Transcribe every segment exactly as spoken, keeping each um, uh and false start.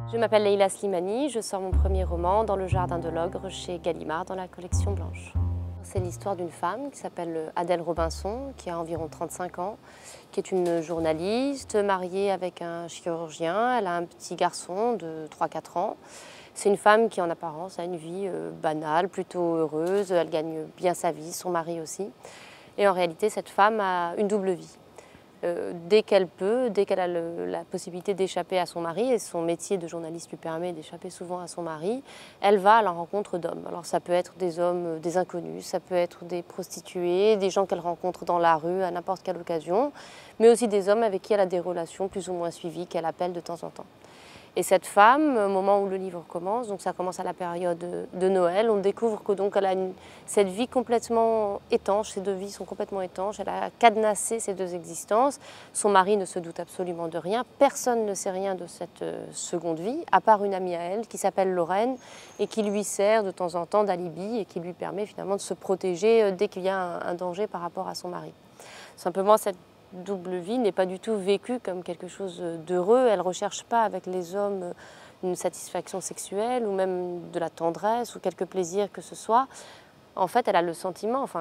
Je m'appelle Leïla Slimani, je sors mon premier roman Dans le jardin de l'ogre chez Gallimard dans la collection Blanche. C'est l'histoire d'une femme qui s'appelle Adèle Robinson, qui a environ trente-cinq ans, qui est une journaliste mariée avec un chirurgien. Elle a un petit garçon de trois quatre ans. C'est une femme qui en apparence a une vie banale, plutôt heureuse, elle gagne bien sa vie, son mari aussi. Et en réalité, cette femme a une double vie. Euh, dès qu'elle peut, dès qu'elle a le, la possibilité d'échapper à son mari, et son métier de journaliste lui permet d'échapper souvent à son mari, elle va à la rencontre d'hommes. Alors ça peut être des hommes, des inconnus, ça peut être des prostituées, des gens qu'elle rencontre dans la rue à n'importe quelle occasion, mais aussi des hommes avec qui elle a des relations plus ou moins suivies, qu'elle appelle de temps en temps. Et cette femme, au moment où le livre commence, donc ça commence à la période de Noël, on découvre que donc elle a une, cette vie complètement étanche, ces deux vies sont complètement étanches, elle a cadenassé ces deux existences, son mari ne se doute absolument de rien, personne ne sait rien de cette seconde vie, à part une amie à elle qui s'appelle Lorraine et qui lui sert de temps en temps d'alibi et qui lui permet finalement de se protéger dès qu'il y a un, un danger par rapport à son mari. Simplement, cette double vie n'est pas du tout vécue comme quelque chose d'heureux. Elle ne recherche pas avec les hommes une satisfaction sexuelle ou même de la tendresse ou quelque plaisir que ce soit. En fait, elle a le sentiment, enfin,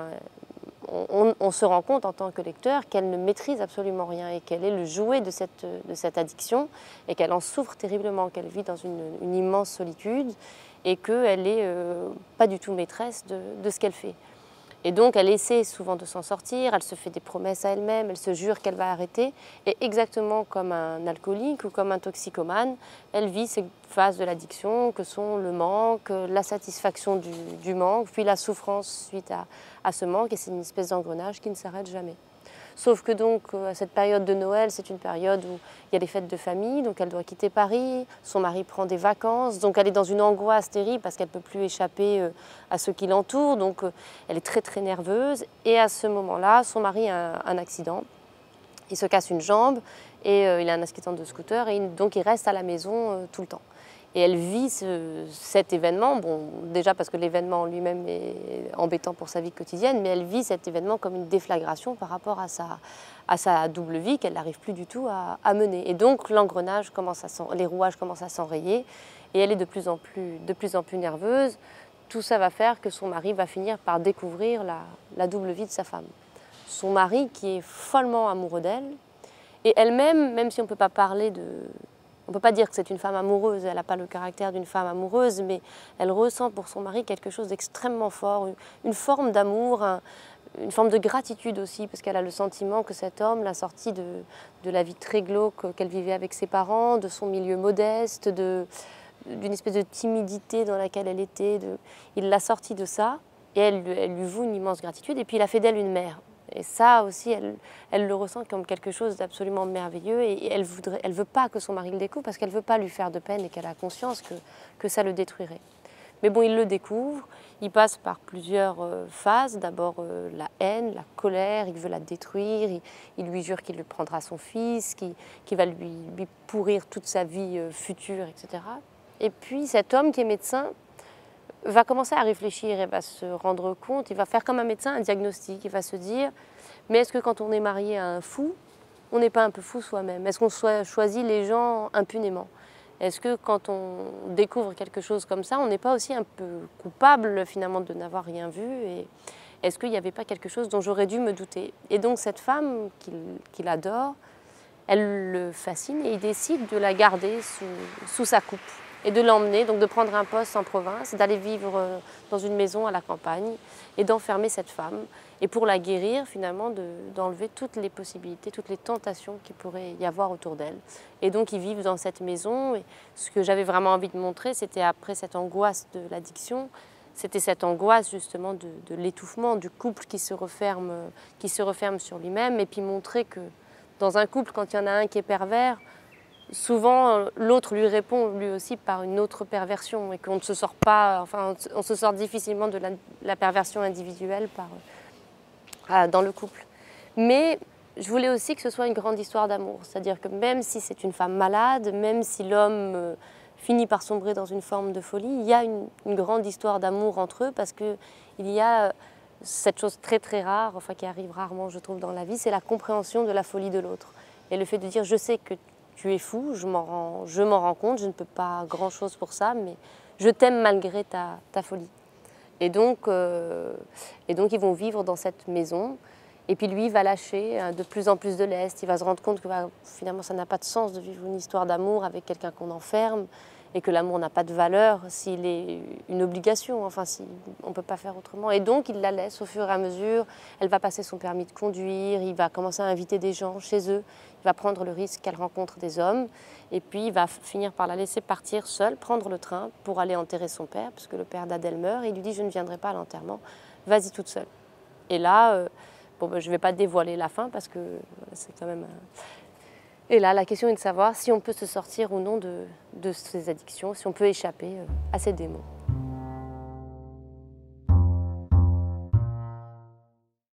on, on se rend compte en tant que lecteur qu'elle ne maîtrise absolument rien et qu'elle est le jouet de cette, de cette addiction et qu'elle en souffre terriblement, qu'elle vit dans une, une immense solitude et qu'elle n'est euh, pas du tout maîtresse de, de ce qu'elle fait. Et donc, elle essaie souvent de s'en sortir, elle se fait des promesses à elle-même, elle se jure qu'elle va arrêter. Et exactement comme un alcoolique ou comme un toxicomane, elle vit ces phases de l'addiction que sont le manque, la satisfaction du, du manque, puis la souffrance suite à, à ce manque. Et c'est une espèce d'engrenage qui ne s'arrête jamais. Sauf que donc, à cette période de Noël, c'est une période où il y a des fêtes de famille, donc elle doit quitter Paris, son mari prend des vacances, donc elle est dans une angoisse terrible parce qu'elle ne peut plus échapper à ceux qui l'entourent, donc elle est très très nerveuse. Et à ce moment-là, son mari a un accident, il se casse une jambe et il a un accident de scooter et donc il reste à la maison tout le temps. Et elle vit ce, cet événement, bon, déjà parce que l'événement en lui-même est embêtant pour sa vie quotidienne, mais elle vit cet événement comme une déflagration par rapport à sa, à sa double vie qu'elle n'arrive plus du tout à, à mener. Et donc l'engrenage commence à s'en, les rouages commencent à s'enrayer et elle est de plus en plus, de plus en plus nerveuse. Tout ça va faire que son mari va finir par découvrir la, la double vie de sa femme. Son mari qui est follement amoureux d'elle et elle-même, même si on ne peut pas parler de... On ne peut pas dire que c'est une femme amoureuse, elle n'a pas le caractère d'une femme amoureuse, mais elle ressent pour son mari quelque chose d'extrêmement fort, une forme d'amour, un, une forme de gratitude aussi, parce qu'elle a le sentiment que cet homme l'a sortie de, de la vie très glauque qu'elle vivait avec ses parents, de son milieu modeste, d'une espèce de timidité dans laquelle elle était. De, il l'a sortie de ça, et elle, elle lui voue une immense gratitude, et puis il a fait d'elle une mère. Et ça aussi, elle, elle le ressent comme quelque chose d'absolument merveilleux et elle ne elle veut pas que son mari le découvre parce qu'elle ne veut pas lui faire de peine et qu'elle a conscience que, que ça le détruirait. Mais bon, il le découvre, il passe par plusieurs euh, phases. D'abord euh, la haine, la colère, il veut la détruire, il, il lui jure qu'il lui prendra son fils, qu'il qu'il va lui, lui pourrir toute sa vie euh, future, et cetera. Et puis cet homme qui est médecin va commencer à réfléchir et va se rendre compte, il va faire comme un médecin un diagnostic, il va se dire « mais est-ce que quand on est marié à un fou, on n'est pas un peu fou soi-même? Est-ce qu'on choisit les gens impunément? Est-ce que quand on découvre quelque chose comme ça, on n'est pas aussi un peu coupable finalement de n'avoir rien vu? Et est-ce qu'il n'y avait pas quelque chose dont j'aurais dû me douter ?» Et donc cette femme qu'il qu'il adore, elle le fascine et il décide de la garder sous, sous sa coupe et de l'emmener, donc de prendre un poste en province, d'aller vivre dans une maison à la campagne et d'enfermer cette femme. Et pour la guérir, finalement, d'enlever toutes les possibilités, toutes les tentations qu'il pourrait y avoir autour d'elle. Et donc ils vivent dans cette maison. Et ce que j'avais vraiment envie de montrer, c'était après cette angoisse de l'addiction, c'était cette angoisse justement de, de l'étouffement, du couple qui se referme, qui se referme sur lui-même. Et puis montrer que dans un couple, quand il y en a un qui est pervers, souvent, l'autre lui répond lui aussi par une autre perversion et qu'on ne se sort pas, enfin, on se sort difficilement de la, la perversion individuelle par, euh, dans le couple. Mais je voulais aussi que ce soit une grande histoire d'amour, c'est-à-dire que même si c'est une femme malade, même si l'homme euh, finit par sombrer dans une forme de folie, il y a une, une grande histoire d'amour entre eux parce qu'il y a cette chose très très rare, enfin qui arrive rarement je trouve dans la vie, c'est la compréhension de la folie de l'autre. Et le fait de dire je sais que tu es fou, je m'en rends, je m'en rends compte, je ne peux pas grand-chose pour ça, mais je t'aime malgré ta, ta folie. Et donc, euh, et donc, ils vont vivre dans cette maison. Et puis lui, il va lâcher de plus en plus de lest. Il va se rendre compte que bah, finalement, ça n'a pas de sens de vivre une histoire d'amour avec quelqu'un qu'on enferme et que l'amour n'a pas de valeur s'il est une obligation, enfin, si on ne peut pas faire autrement. Et donc, il la laisse au fur et à mesure. Elle va passer son permis de conduire, il va commencer à inviter des gens chez eux. Il va prendre le risque qu'elle rencontre des hommes. Et puis, il va finir par la laisser partir seule, prendre le train pour aller enterrer son père, puisque le père d'Adèle meurt. Et il lui dit, je ne viendrai pas à l'enterrement, vas-y toute seule. Et là... Euh, Bon, ben, je ne vais pas dévoiler la fin parce que c'est quand même... Et là, la question est de savoir si on peut se sortir ou non de, de ces addictions, si on peut échapper à ces démons.